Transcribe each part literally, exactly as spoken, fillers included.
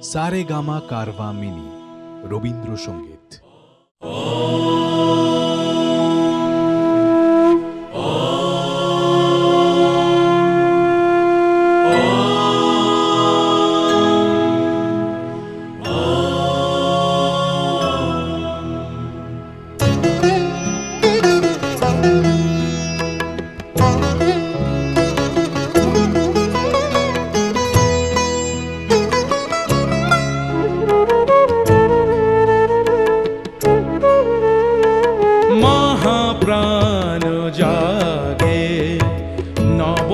Saregama Carvaan mini Rabindrasangeet. প্রাণ জাগে নব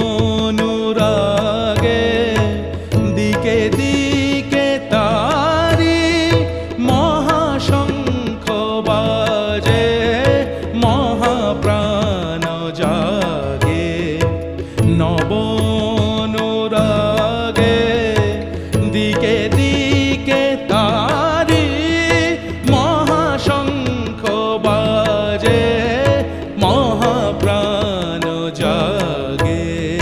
অনুরাগে, দিকে দিকে তারি মহাশঙ্খ বাজে। মহাপ্রাণ জাগে নব অনুরাগে, দিকে দিকে তারি মহাশঙ্খ বাজে। মহাপ্রাণ জাগে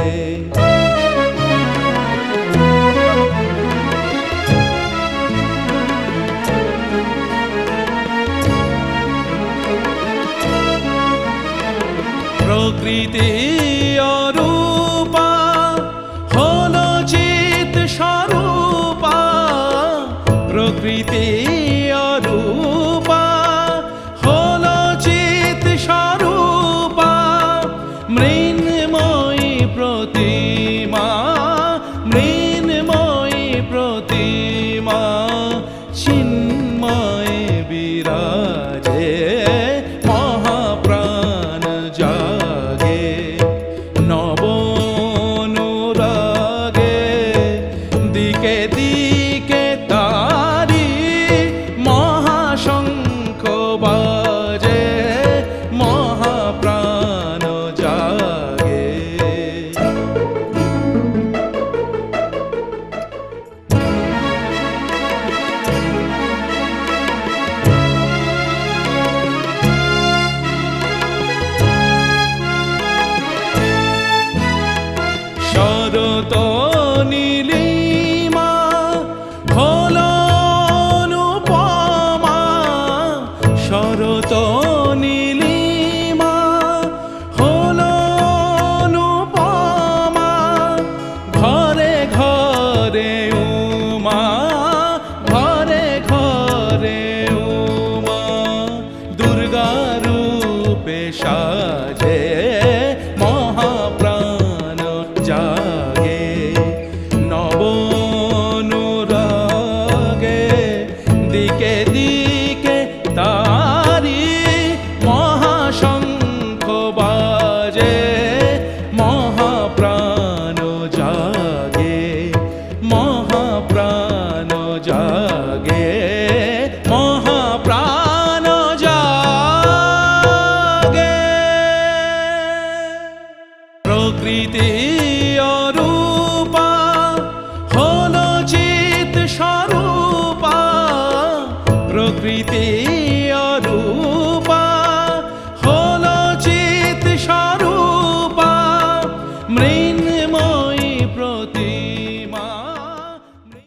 প্রকৃতি অরূপা হলো চিত স্বরূপা। প্রকৃতি অরূপা হলো চিত স্বরূপা। মৃন্ময়ী প্রতিমা মৃন্ময়ী প্রতিমা, চিন্ময় বিরাজে। মহাপ্রাণ জাগে নব অনুরাগে, দিকে দিকে তারি মহাশঙ্খ বাজে। মহাপ্রাণ জাগে শরৎ নীলিমা হলো অনুপমা। শরৎ নীলিমা হলো অনুপমা। ঘরে ঘরে উমা ঘরে ঘরে উমা, দুর্গা রূপে সাজে। মহাপ্রাণ জাগে নব অনুরাগে, দিকে দিকে তারি মহাশঙ্খ বাজে। মহাপ্রাণ জাগে মহাপ্রাণ জাগে মহাপ্রাণ জাগে। প্রকৃতি অরূপা হলো চিত স্বরূপা। প্রকৃতি অরূপা